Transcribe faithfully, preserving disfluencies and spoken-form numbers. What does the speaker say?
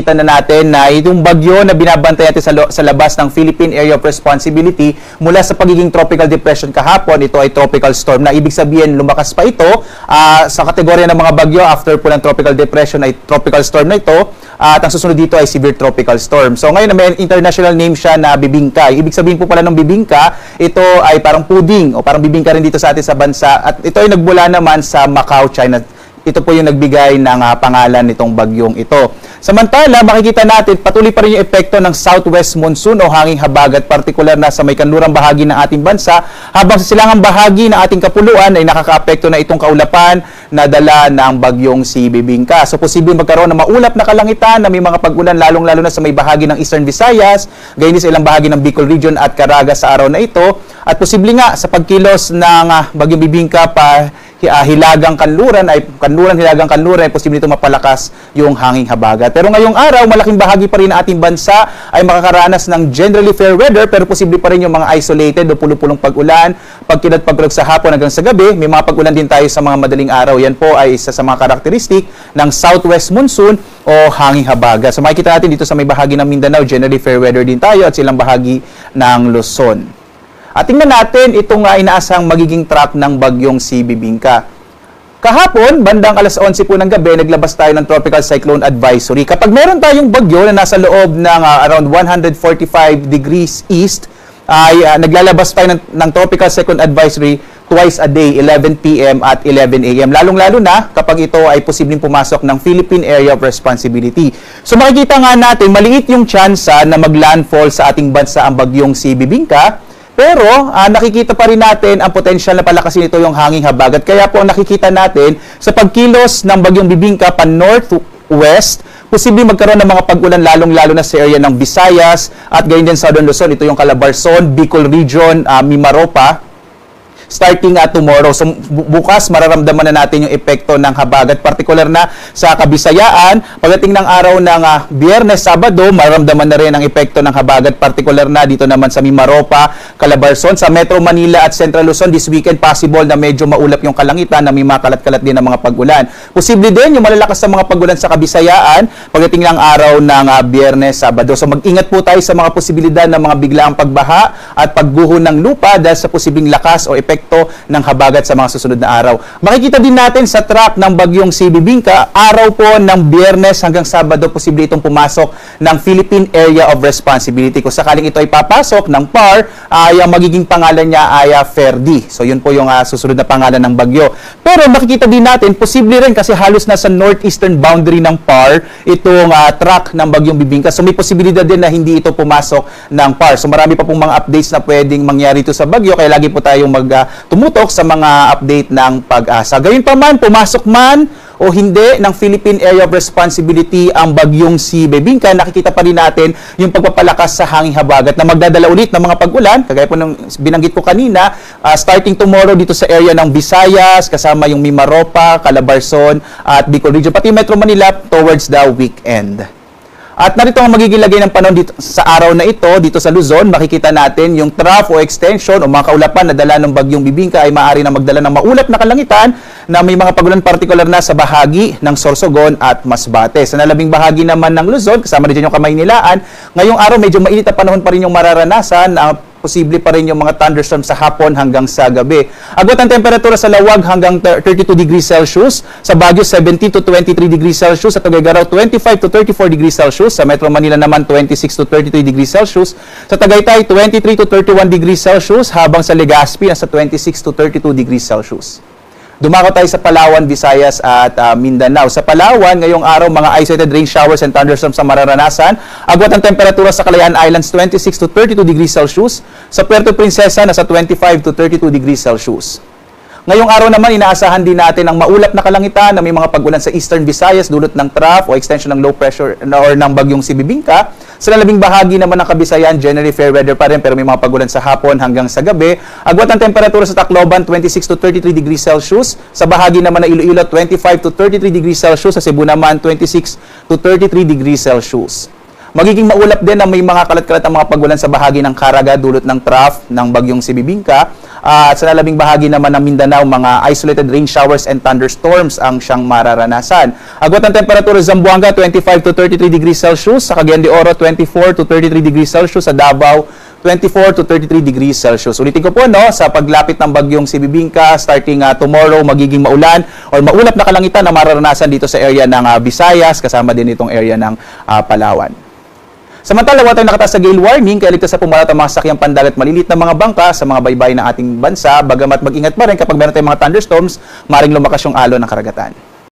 Kita na natin na itong bagyo na binabantay natin sa, sa labas ng Philippine Area of Responsibility mula sa pagiging tropical depression kahapon, ito ay tropical storm na ibig sabihin lumakas pa ito uh, sa kategorya ng mga bagyo after po ng tropical depression ay tropical storm na ito uh, at ang susunod dito ay severe tropical storm. So ngayon may international name siya na bibingka. Ibig sabihin po pala ng bibingka, ito ay parang puding o parang bibingka rin dito sa atin sa bansa at ito ay nagmula naman sa Macau, China. Ito po yung nagbigay ng uh, pangalan nitong bagyong ito. Samantala, makikita natin patuloy pa rin yung epekto ng southwest monsoon o hanging habagat, partikular na sa may kanlurang bahagi ng ating bansa, habang sa silangang bahagi ng ating kapuluan ay nakakaapekto na itong kaulapan na dala ng bagyong si Bibingka. So, posible magkaroon ng maulap na kalangitan na may mga pag-ulan lalong-lalo na sa may bahagi ng Eastern Visayas, gayon din sa ilang bahagi ng Bicol Region at Caraga sa araw na ito. At posible nga sa pagkilos ng uh, bagyong Bibingka pa Uh, hilagang kanluran ay kanluran hilagang kanluran ay posible nito mapalakas yung hanging habagat. Pero ngayong araw, malaking bahagi pa rin ng ating bansa ay makakaranas ng generally fair weather, pero posible pa rin yung mga isolated o pulong-pulong pag-ulan, pagkinat pagkulog sa hapon hanggang sa gabi. May mga pag-ulan din tayo sa mga madaling araw. Yan po ay isa sa mga karakteristik ng southwest monsoon o hanging habagat. So makikita natin dito sa may bahagi ng Mindanao, generally fair weather din tayo at silang bahagi ng Luzon. At tingnan natin itong uh, inaasang magiging track ng bagyong si Bibingka. Kahapon, bandang alas onse po ng gabi, naglabas tayo ng Tropical Cyclone Advisory. Kapag meron tayong bagyo na nasa loob ng uh, around one hundred forty-five degrees east, ay uh, naglalabas tayo ng, ng Tropical Cyclone Advisory twice a day, eleven p m at eleven a m Lalong-lalo na kapag ito ay posibleng pumasok ng Philippine Area of Responsibility. So makikita nga natin, maliit yung tsansa na maglandfall sa ating bansa ang bagyong si Bibingka. Pero uh, nakikita pa rin natin ang potensyal na palakasin nito yung hanging habagat. Kaya po nakikita natin sa pagkilos ng bagyong Bibingka pa northwest, posibleng magkaroon ng mga pag-ulan lalong-lalo na sa area ng Visayas at gayon din Southern Luzon. Ito yung Calabarzon, Bicol Region, uh, Mimaropa. Starting at uh, tomorrow. So, bu bukas, mararamdaman na natin yung epekto ng habagat, partikular na sa Kabisayaan. Pagdating ng araw ng uh, Biyernes, Sabado, mararamdaman na rin ang epekto ng habagat, partikular na dito naman sa Mimaropa, Calabarzon. Sa Metro Manila at Central Luzon, this weekend, possible na medyo maulap yung kalangitan, na may makalat-kalat din ng mga pag-ulan. Posible din yung malalakas na mga pag-ulan sa Kabisayaan, pagdating ng araw ng uh, Biyernes, Sabado. So, mag-ingat po tayo sa mga posibilidad ng mga biglaang pagbaha at pagguho ng lupa dahil sa posibleng lakas o epekto ng habagat sa mga susunod na araw. Makikita din natin sa track ng bagyong si Bibingka, araw po ng Biyernes hanggang Sabado, posible itong pumasok ng Philippine Area of Responsibility. Kung sakaling ito ay papasok ng P A R, ay ang magiging pangalan niya ay uh, Ferdi. So yun po yung uh, susunod na pangalan ng bagyo. Pero makikita din natin, posible rin kasi halos nasa northeastern boundary ng P A R itong uh, track ng bagyong Bibingka. So may posibilidad din na hindi ito pumasok ng P A R. So marami pa pong mga updates na pwedeng mangyari ito sa bagyo, kaya lagi po tayong mag uh, tumutok sa mga update ng Pag-asa. Gayun pa man, pumasok man o hindi ng Philippine Area of Responsibility ang bagyong si Bibingka, nakikita pa rin natin yung pagpapalakas sa hanging habagat na magdadala ulit ng mga pag-ulan, kagaya po ng binanggit ko kanina, uh, starting tomorrow dito sa area ng Visayas, kasama yung Mimaropa, Calabarzon at Bicol Region, pati Metro Manila towards the weekend. At narito ang magiging lagay ng panahon dito sa araw na ito, dito sa Luzon. Makikita natin yung trough o extension o mga kaulapan na dala ng bagyong Bibingka ay maaari na magdala ng maulap na kalangitan na may mga pagulan partikular na sa bahagi ng Sorsogon at Masbate. Sa nalabing bahagi naman ng Luzon, kasama rin dyan yung Kamaynilaan, ngayong araw medyo mainit na panahon pa rin yung mararanasan. Uh, posible pa rin yung mga thunderstorms sa hapon hanggang sa gabi. Agwat ang temperatura sa Lawag hanggang thirty-two degrees Celsius, sa Baguio seventeen to twenty-three degrees Celsius, sa Tuguegarao twenty-five to thirty-four degrees Celsius, sa Metro Manila naman twenty-six to thirty-three degrees Celsius, sa Tagaytay twenty-three to thirty-one degrees Celsius, habang sa Legazpi nasa twenty-six to thirty-two degrees Celsius. Dumako tayo sa Palawan, Visayas at uh, Mindanao. Sa Palawan, ngayong araw, mga isolated rain showers and thunderstorms ang mararanasan. Agwat ang temperatura sa Kalayaan Islands, twenty-six to thirty-two degrees Celsius. Sa Puerto Princesa, nasa twenty-five to thirty-two degrees Celsius. Ngayong araw naman, inaasahan din natin ang maulap na kalangitan na may mga pag-ulan sa Eastern Visayas dulot ng trough o extension ng low pressure or ng bagyong si Bibingka. Sa nalabing bahagi naman ng Kabisayan, generally fair weather pa rin pero may mga pag-ulan sa hapon hanggang sa gabi. Agwat ang temperatura sa Tacloban, twenty-six to thirty-three degrees Celsius. Sa bahagi naman ng Iloilo, twenty-five to thirty-three degrees Celsius. Sa Cebu naman, twenty-six to thirty-three degrees Celsius. Magiging maulap din na may mga kalat-kalat ang mga pagulan sa bahagi ng Caraga dulot ng trough ng bagyong si Bibingka. Uh, at sa lalabing bahagi naman ng Mindanao, mga isolated rain showers and thunderstorms ang siyang mararanasan. Agwat ng temperatura sa Zamboanga, twenty-five to thirty-three degrees Celsius. Sa Cagayan de Oro, twenty-four to thirty-three degrees Celsius. Sa Davao, twenty-four to thirty-three degrees Celsius. Ulitin ko po, no, sa paglapit ng bagyong si Bibingka, starting uh, tomorrow, magiging maulan or maulap na kalangitan na mararanasan dito sa area ng uh, Visayas, kasama din itong area ng uh, Palawan. Samantala, wala tayong nakataas sa gale warning, kaya ligtas sa pumalat ang mga sakyang pandagat malilit na mga bangka sa mga baybay ng ating bansa, bagamat mag-ingat pa rin kapag meron tayong mga thunderstorms, maring lumakas yung alon ng karagatan.